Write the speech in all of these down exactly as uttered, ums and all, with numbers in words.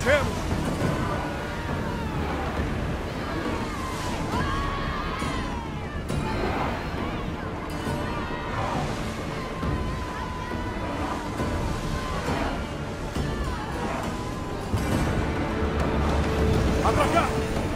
vê-lo! Atracar!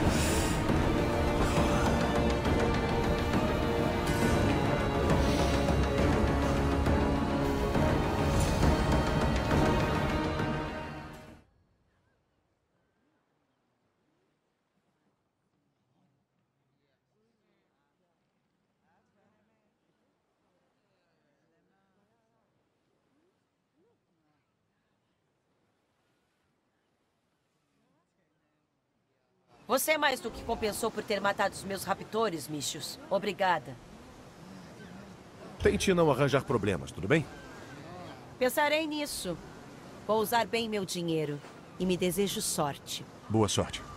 Você é mais do que compensou por ter matado os meus raptores, Michus. Obrigada. Tente não arranjar problemas, tudo bem? Pensarei nisso. Vou usar bem meu dinheiro. E me desejo sorte. Boa sorte.